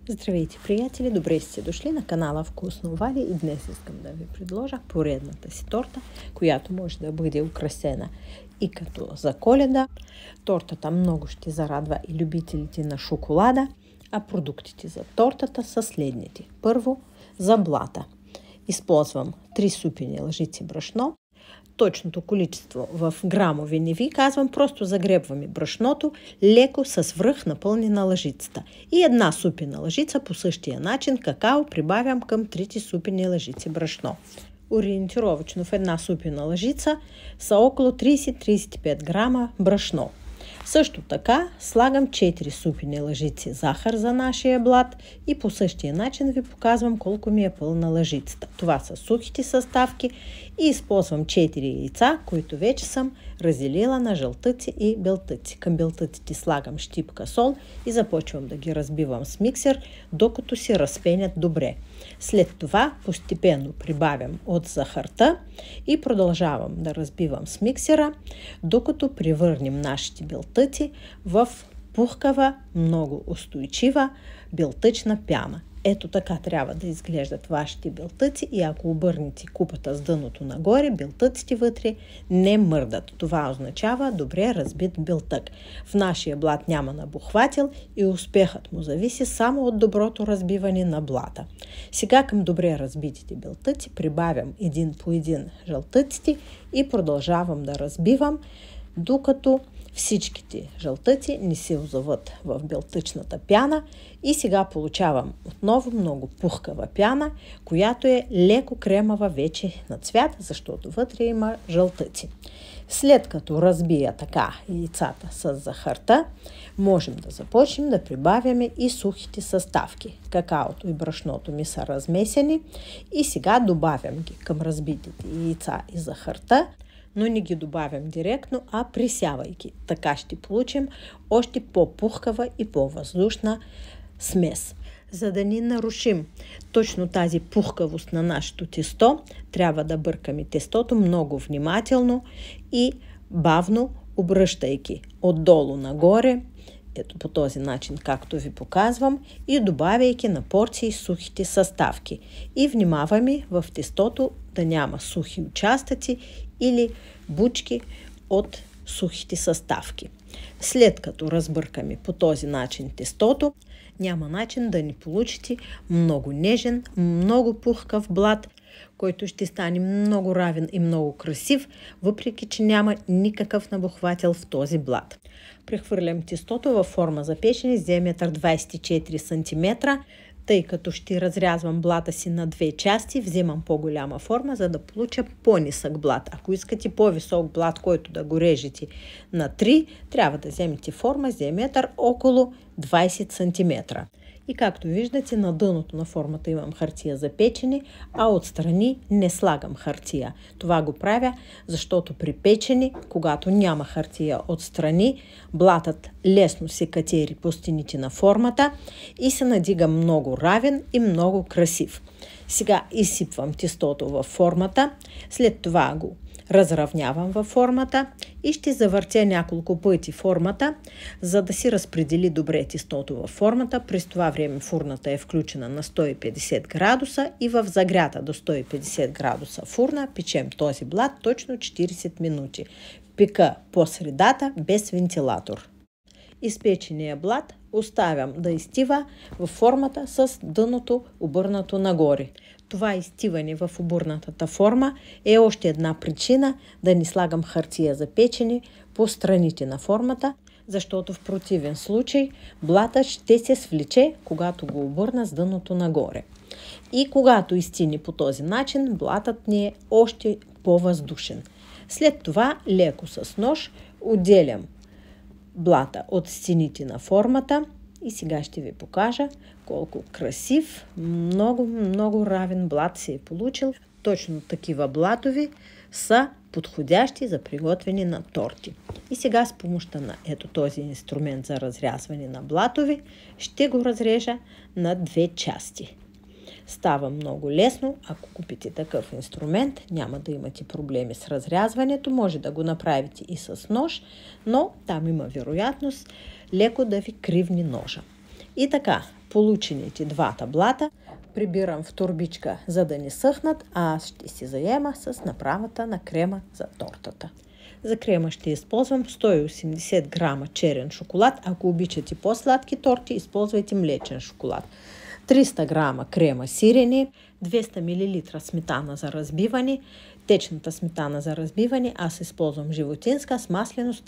Здравейте, приятели! Добре сте дошли на канала Вкусно Вали и днес искам да ви предложа поредната си торта, която може да бъде украсена и като за Коледа. Тортата много ще зарадва и любителите на шоколада, а продуктите за тортата са следните. Първо, за блата. Използвам 3 супени лъжици брашно. Точното количество в грамови не ви казвам, просто загребваме брашното леко с връх напълнена лъжицата. И 1 супена лъжица по същия начин какао прибавям към 3 супени лъжици брашно. Ориентировачно в 1 супена лъжица са около 30-35 грама брашно. Също така слагам 4 супени лъжици захар за нашия блат и по същия начин ви показвам колко ми е пълна лъжицата. Това са сухите съставки и използвам 4 яйца, които вече съм разделила на жълтъци и белтъци. Към белтъците слагам щипка сол и започвам да ги разбивам с миксер, докато си разпенят добре. След това постепенно прибавям от захарта и продължавам да разбивам с миксера, докато превърнем нашите белтъци в пухкава, много устойчива белтъчна пяна. Ето така трябва да изглеждат вашите белтъци и ако обърнете купата с дъното нагоре, белтъците вътре не мърдат. Това означава добре разбит белтък. В нашия блат няма набухвател и успехът му зависи само от доброто разбиване на блата. Сега към добре разбитите белтъци прибавям един по един жълтъците и продължавам да разбивам, докато всичките жълтъци не се озоват в белтъчната пяна и сега получавам отново много пухкава пяна, която е леко кремава вече на цвят, защото вътре има жълтъци. След като разбия така яйцата с захарта, можем да започнем да прибавяме и сухите съставки. Какаото и брашното ми са размесени и сега добавям ги към разбитите яйца и захарта, но не ги добавям директно, а присявайки. Така ще получим още по-пухкава и по-въздушна смес. За да не нарушим точно тази пухкавост на нашето тесто, трябва да бъркаме тестото много внимателно и бавно, обръщайки отдолу нагоре, ето по този начин, както ви показвам, и добавяйки на порции сухите съставки. И внимаваме в тестото да няма сухи участъци или бучки от сухите съставки. След като разбъркаме по този начин тестото, няма начин да ни получите много нежен, много пухкав блат, който ще стане много равен и много красив, въпреки че няма никакъв набухвател в този блат. Прехвърлям тестото във форма за печене с диаметър 24 см. Тъй като ще разрязвам блата си на 2 части, вземам по-голяма форма, за да получа по-нисък блат. Ако искате по-висок блат, който да го режете на 3, трябва да вземете форма с диаметър около 20 см. И както виждате, на дъното на формата имам хартия за печене, а отстрани не слагам хартия. Това го правя, защото при печене, когато няма хартия отстрани, блатът лесно се катери по стените на формата и се надига много равен и много красив. Сега изсипвам тестото във формата, след това го разравнявам във формата и ще завъртя няколко пъти формата, за да си разпредели добре тестото във формата. През това време фурната е включена на 150 градуса и в загрята до 150 градуса фурна печем този блат точно 40 минути. Пека по средата без вентилатор. Изпечения блат оставям да изстива във формата с дъното обърнато нагоре. Това изстиване в обърнатата форма е още една причина да не слагам хартия за печене по страните на формата, защото в противен случай блатът ще се свлече, когато го обърна с дъното нагоре. И когато изстине по този начин, блатът ни е още по-въздушен. След това леко с нож отделям блата от стените на формата и сега ще ви покажа колко красив, много равен блат се е получил. Точно такива блатови са подходящи за приготвяне на торти. И сега с помощта на ето този инструмент за разрязване на блатови ще го разрежа на 2 части. Става много лесно. Ако купите такъв инструмент, няма да имате проблеми с разрязването. Може да го направите и с нож, но там има вероятност леко да ви кривни ножа. И така, получените два таблата прибирам в турбичка, за да не съхнат, а аз ще си заема с направата на крема за тортата. За крема ще използвам 180 грама черен шоколад. Ако обичате по-сладки торти, използвайте млечен шоколад. 300 грама крема сирене, 200 мл сметана за разбиване. Течната сметана за разбиване аз използвам животинска с масленост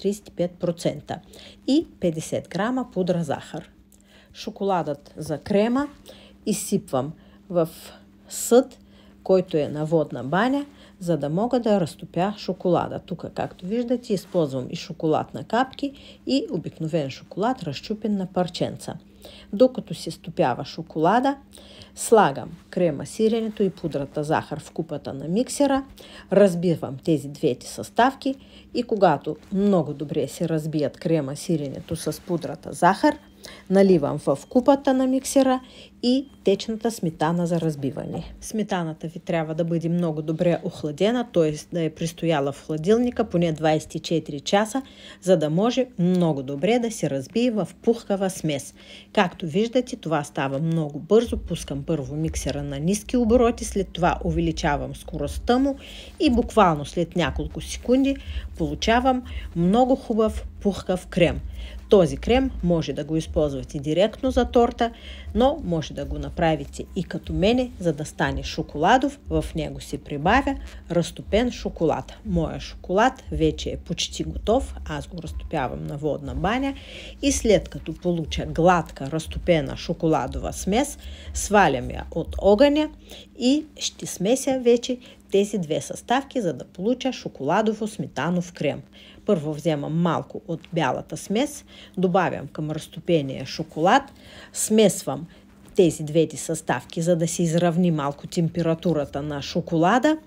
30-35% и 50 грама пудра захар. Шоколадът за крема изсипвам в съд, който е на водна баня, за да мога да разтопя шоколада. Тук, както виждате, използвам и шоколад на капки и обикновен шоколад, разчупен на парченца. Докато се стопява шоколада, слагам крема сиренето и пудрата захар в купата на миксера, разбивам тези двете съставки и когато много добре се разбият крема сиренето с пудрата захар, наливам в купата на миксера и течната сметана за разбиване. Сметаната ви трябва да бъде много добре охладена, т.е. да е престояла в хладилника поне 24 часа, за да може много добре да се разбие в пухкава смес. Както виждате, това става много бързо. Пускам първо миксера на ниски обороти, след това увеличавам скоростта му и буквално след няколко секунди получавам много хубав пухкав крем. Този крем може да го използвате директно за торта, но може да го направите и като мене, за да стане шоколадов. В него се прибавя разтопен шоколад. Моя шоколад вече е почти готов. Аз го разтопявам на водна баня и след като получа гладка разтопена шоколадова смес, свалям я от огъня и ще смеся вече тези две съставки, за да получа шоколадово-сметанов крем. Първо вземам малко от бялата смес, добавям към разтопения шоколад, смесвам тези двете съставки, за да се изравни малко температурата на шоколада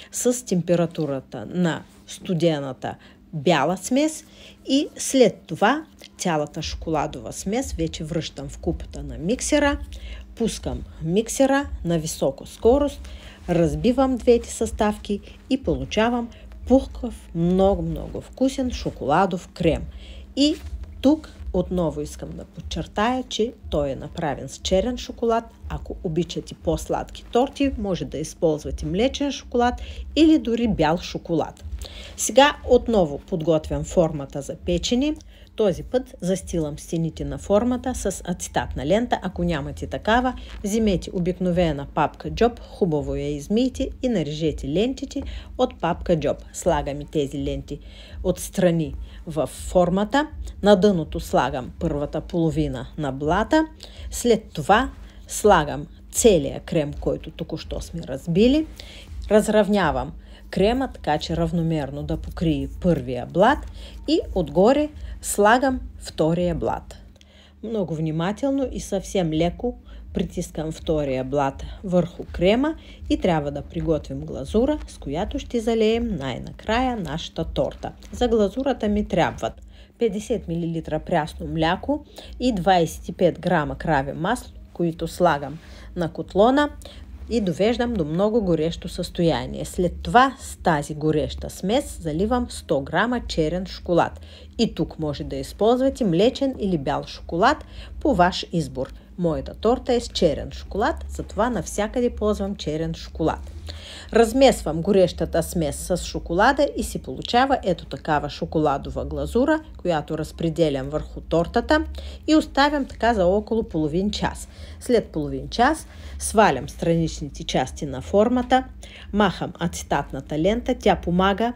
с температурата на студената бяла смес и след това цялата шоколадова смес вече връщам в купата на миксера, пускам миксера на висока скорост, разбивам двете съставки и получавам пухкав, много вкусен шоколадов крем. И тук отново искам да подчертая, че той е направен с черен шоколад. Ако обичате по-сладки торти, може да използвате млечен шоколад или дори бял шоколад. Сега отново подготвям формата за печене. Този път застилам стените на формата с ацетатна лента. Ако нямате такава, вземете обикновена папка джоб, хубаво я измийте и нарежете лентите от папка джоб. Слагаме тези ленти отстрани в формата. На дъното слагам първата половина на блата. След това слагам целия крем, който току-що сме разбили. Разравнявам крема, така че равномерно да покрие първия блат и отгоре слагам втория блат. Много внимателно и съвсем леко притискам втория блат върху крема и трябва да приготвим глазура, с която ще залеем най-накрая нашата торта. За глазурата ми трябват 50 мл прясно мляко и 25 грама краве масло, които слагам на котлона и довеждам до много горещо състояние. След това с тази гореща смес заливам 100 грама черен шоколад. И тук може да използвате млечен или бял шоколад по ваш избор. Моята торта е с черен шоколад, затова навсякъде ползвам черен шоколад. Размесвам горещата смес с шоколада и си получава ето такава шоколадова глазура, която разпределям върху тортата и оставям така за около половин час. След половин час свалям страничните части на формата, махам ацетатната лента, тя помага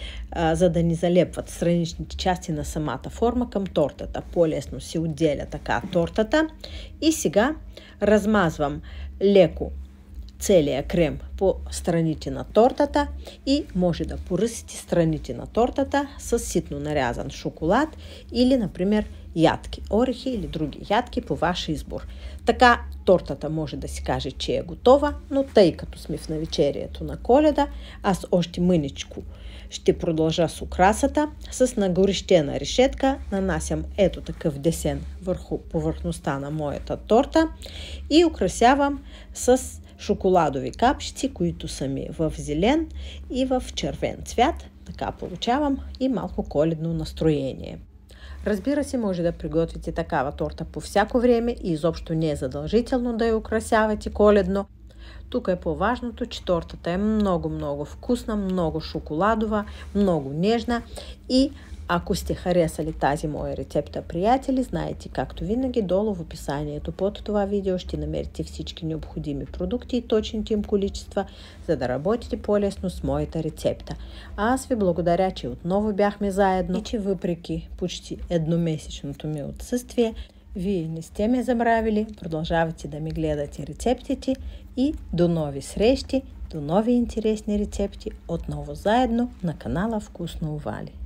за да ни залепват страничните части на самата форма към тортата. По-лесно се отделя така тортата. И сега размазвам леко целия крем по страните на тортата и може да поръсите страните на тортата с ситно нарязан шоколад или, например, ядки, орехи или други ядки по ваш избор. Така тортата може да се каже, че е готова, но тъй като сме в навечерието на Коледа, аз още мъничко ще продължа с украсата. С нагорещена решетка нанасям ето такъв десен върху повърхността на моята торта и украсявам с шоколадови капчици, които са ми в зелен и в червен цвят. Така получавам и малко коледно настроение. Разбира се, може да приготвите такава торта по всяко време и изобщо не е задължително да я украсявате коледно. Тук е по-важното, че тортата е много вкусна, много шоколадова, много нежна и ако сте харесали тази моя рецепта, приятели, знаете, както винаги, долу в описанието под това видео ще намерите всички необходими продукти и точните им количества, за да работите по-лесно с моята рецепта. А аз ви благодаря, че отново бяхме заедно и че въпреки почти едномесечното ми отсъствие, вие не сте ме забравили, продължавате да ми гледате рецептите и до нови срещи, до нови интересни рецепти, отново заедно на канала Вкусно Вали.